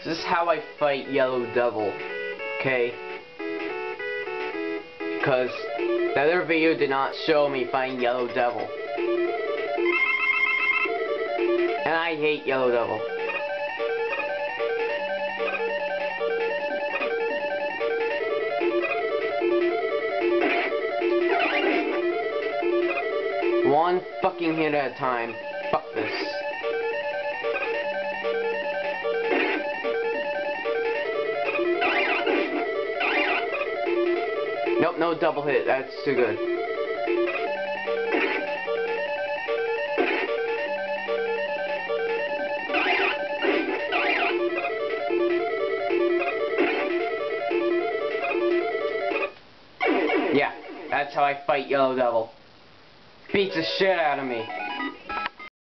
This is how I fight Yellow Devil, okay? Because the other video did not show me fighting Yellow Devil. And I hate Yellow Devil. One fucking hit at a time. Fuck this. Nope, no double hit. That's too good. Yeah, that's how I fight Yellow Devil. Beats the shit out of me.